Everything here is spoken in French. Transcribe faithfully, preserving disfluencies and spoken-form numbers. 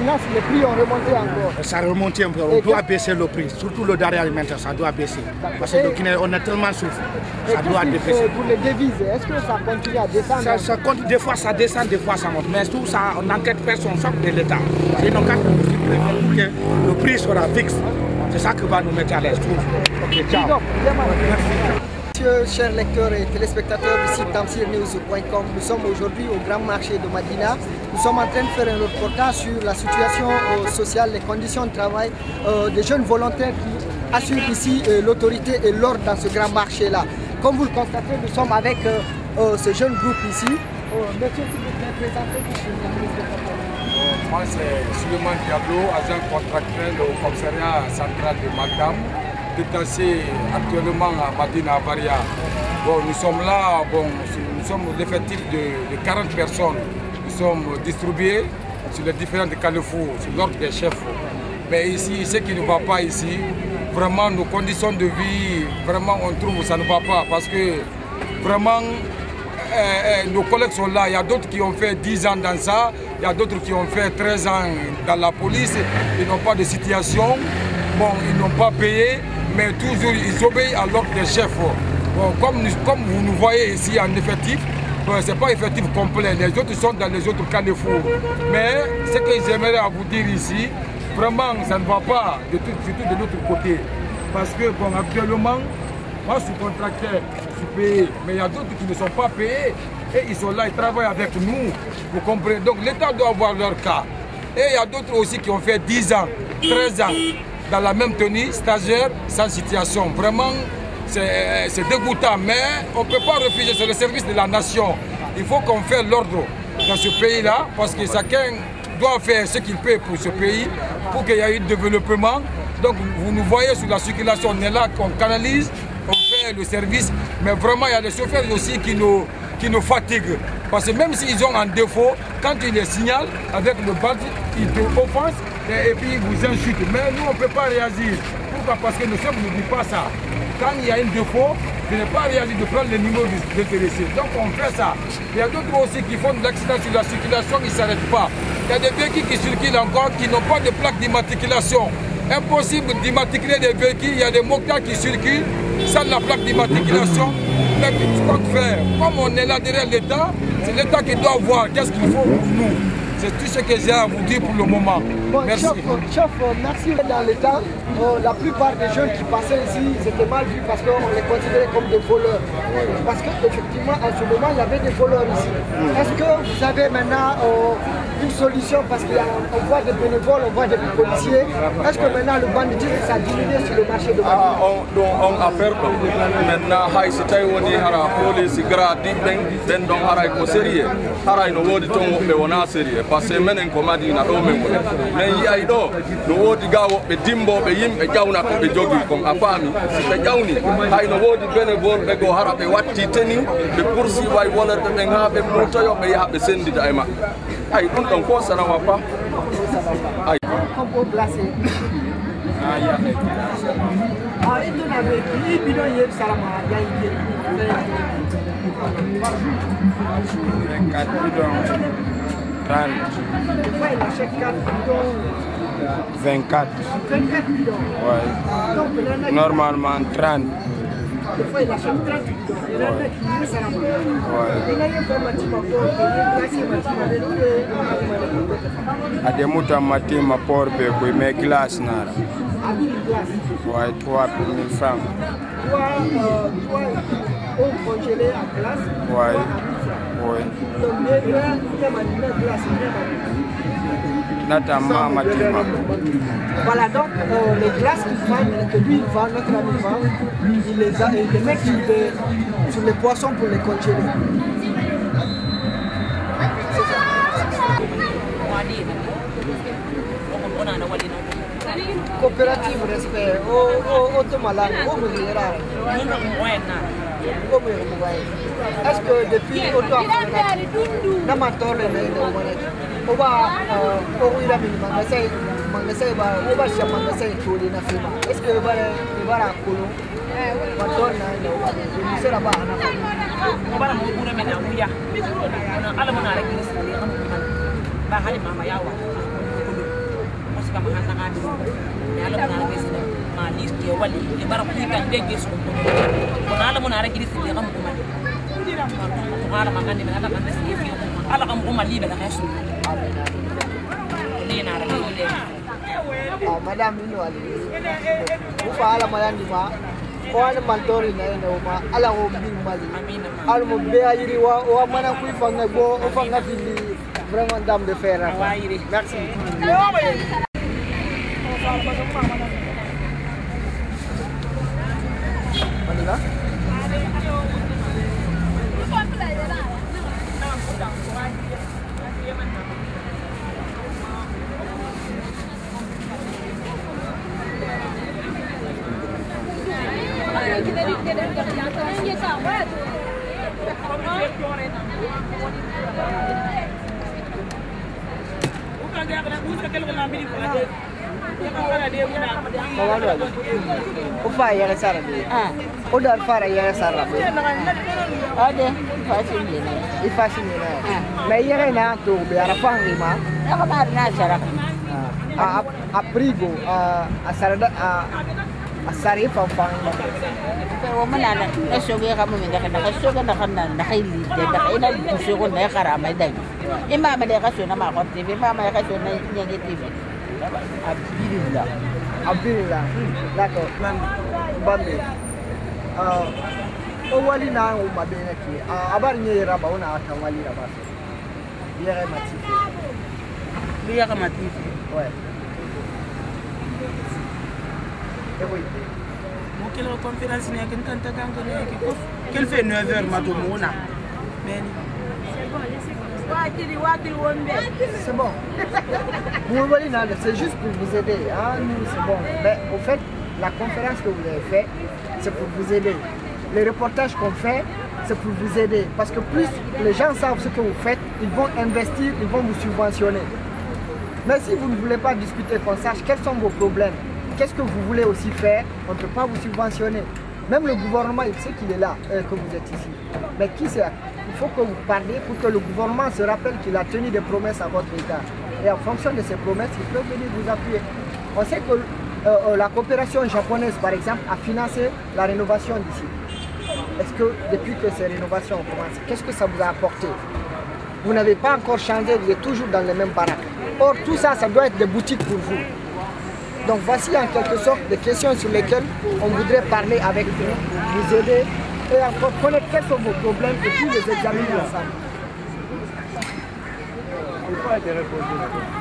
maintenant, les prix ont remonté encore. Ça a remonté un peu. On doit baisser le prix, surtout le denrée alimentaire, ça doit baisser. Parce que le Guinée, on a tellement souffert. Ça doit baisser. Pour les devises, est-ce que ça continue à descendre? ça, ça compte, des fois ça descend, des fois ça monte. Mais tout ça, on n'enquête personne, sauf de l'État. Sinon, quand on que le prix sera fixe, c'est ça qui va nous mettre à l'aise. Ok, ciao. Messieurs, chers lecteurs et téléspectateurs du site tamsir news point com, nous sommes aujourd'hui au grand marché de Madina. Nous sommes en train de faire un reportage sur la situation euh, sociale, les conditions de travail euh, des jeunes volontaires qui assurent ici euh, l'autorité et l'ordre dans ce grand marché-là. Comme vous le constatez, nous sommes avec euh, euh, ce jeune groupe ici. Euh, monsieur, s'il vous plaît, présentez-vous. Moi, c'est Suleiman Diablo, agent contractuel au commissariat central de Makam, détaché actuellement à Madina Varia. Bon, nous sommes là, bon, nous sommes l'effectif de, de quarante personnes. Nous sommes distribués sur les différentes carrefours, sur l'ordre des chefs. Mais ici, ce qui ne va pas ici, vraiment nos conditions de vie, vraiment on trouve que ça ne va pas parce que vraiment euh, nos collègues sont là. Il y a d'autres qui ont fait dix ans dans ça, il y a d'autres qui ont fait treize ans dans la police, ils n'ont pas de situation, bon, ils n'ont pas payé, mais toujours ils obéissent à l'ordre des chefs. Bon, comme, nous, comme vous nous voyez ici en effectif, ce n'est pas effectif complet, les autres sont dans les autres carrefours. Mais ce que j'aimerais vous dire ici, vraiment ça ne va pas, de tout, surtout de l'autre côté. Parce que bon, actuellement, moi je suis contracteur, je suis payé, mais il y a d'autres qui ne sont pas payés et ils sont là, ils travaillent avec nous. Vous comprenez? Donc l'État doit avoir leur cas. Et il y a d'autres aussi qui ont fait dix ans, treize ans dans la même tenue, stagiaires, sans situation. Vraiment, c'est dégoûtant, mais on ne peut pas refuser, c'est le service de la nation. Il faut qu'on fasse l'ordre dans ce pays-là, parce que chacun doit faire ce qu'il peut pour ce pays, pour qu'il y ait eu développement. Donc vous nous voyez sur la circulation, on est là, qu'on canalise, on fait le service, mais vraiment il y a des chauffeurs aussi qui nous, qui nous fatiguent. Parce que même s'ils ont un défaut, quand ils les signalent avec le badge, ils te offensent et, et puis ils vous insultent. Mais nous on ne peut pas réagir. Pourquoi? Parce que le chef ne dit pas ça. Quand il y a un défaut, de ne pas réagir, de prendre le numéro d'intéressé. Donc on fait ça. Il y a d'autres aussi qui font de l'accident sur la circulation, ils ne s'arrêtent pas. Il y a des véhicules qui circulent encore, qui n'ont pas de plaque d'immatriculation. Impossible d'immatriculer des véhicules, il y a des motards qui circulent sans la plaque d'immatriculation. Mais qu'est-ce qu'on peut faire? Comme on est là derrière l'État, c'est l'État qui doit voir qu'est-ce qu'il faut pour nous. C'est tout ce que j'ai à vous dire pour le moment. Bon, merci. Chef, chef, merci. Dans l'État, euh, la plupart des jeunes qui passaient ici, ils étaient mal vus parce qu'on les considérait comme des voleurs. Parce qu'effectivement, en ce moment, il y avait des voleurs ici. Est-ce que vous avez maintenant euh, une solution? Parce qu'on voit des bénévoles, on voit des policiers. Est-ce que maintenant le banditisme ça a diminué sur le marché de Madina? Ah, on on a fait maintenant, hay si tawi woni hara police gradi ben den don hara ko sérieux. Hara no wodi ton be wona sérieux. Parce que menen ko Madina do men woni. Men yi ay do no wodi gawo be dimbo be yimbe jawna ko be jogi kom a fami si be jawni hay no wodi bénévole be go hara be watti teni be poursi way wolerde be ha be motoyo be ya be sendita ay ma. Ay dum don ko sana wa pa. Ay Comment placer? Ah ya. Ah, et on avait dit bidon hier salama ya hier. vingt-quatre bidons, trente. Pourquoi il achète quatre bidons? vingt-quatre. vingt-quatre bidons. Ouais. Donc, normalement trente. des fois il achète trente bidons. Il y en a qui disent salama. Ouais. Il y a un peu matima pour payer matima de l'eau. Ade muta matima por be ko me glace nara. À mille glaces. Ouais, trois mille francs. Toi, euh, toi, on congelé à glace. Ouais. Ouais. Donc, les glaces, même à glace, Nata ma matima. voilà, donc euh, les glaces qu'il vend, que lui il vend, notre ami vend, il les, a, il les met sur les, sur les poissons pour les congeler. Coopérative respect, au Otomala, au Moulira. Est-ce que depuis Otomala, Namator est on va au Ira Mangasai, Mangasai, on va chez Mangasai pour les Nafima. Est-ce que va à Kolo, Matona, il sera là-bas. On va à Moukoura Menamouya, on a Alamana, Bahari Mamayawa. Madam ini wali, bukan ala mayan di ma, kau ni mantori na ini oma, ala hobi mali, ala mo bea iri wa wa mana kui fanga bo, o fanga fili, vraiment dame de fer. Merci. Mana? Ufa ya sara ni. Ah. Udah fara ya sara. Ada. Fashion ni. Fashion ni. Na iya na tu biara fang ni ma. Ya kamar na sara. Ah. A prigo a sarada a asari fang fang. Pero mana na esoge kamu minda kana esoge na kana na kaili de na ina busugo na kara mai dai. Ima ma de kaso na ma ko T V, ma ma kaso na nyangi T V. Alhamdulillah. Alhamdulillah. D'accord. Bambe. Ah, o wali na o mabena ki. Ah, abar nye raba ona ata wali raba. Yere matifi. Yere matifi. Ouais. Et oui. Mo kilo conférence ne ken kan ta ganga ne ki ko. Quel fait neuf heures ma to mona. Mais c'est bon. C'est juste pour vous aider. Hein? Nous, c'est bon. Mais au fait, la conférence que vous avez faite, c'est pour vous aider. Les reportages qu'on fait, c'est pour vous aider. Parce que plus les gens savent ce que vous faites, ils vont investir, ils vont vous subventionner. Mais si vous ne voulez pas discuter, qu'on sache quels sont vos problèmes, qu'est-ce que vous voulez aussi faire, on ne peut pas vous subventionner. Même le gouvernement, il sait qu'il est là, euh, que vous êtes ici. Mais qui c'est? Il faut que vous parliez pour que le gouvernement se rappelle qu'il a tenu des promesses à votre égard. Et en fonction de ces promesses, il peut venir vous appuyer. On sait que euh, la coopération japonaise, par exemple, a financé la rénovation d'ici. Est-ce que depuis que ces rénovations ont commencé, qu'est-ce que ça vous a apporté? Vous n'avez pas encore changé, vous êtes toujours dans les mêmes baraques. Or, tout ça, ça doit être des boutiques pour vous. Donc voici en quelque sorte des questions sur lesquelles on voudrait parler avec vous, vous aider et encore connaître quels sont vos problèmes et puis les examiner ensemble. Il faut être répondu.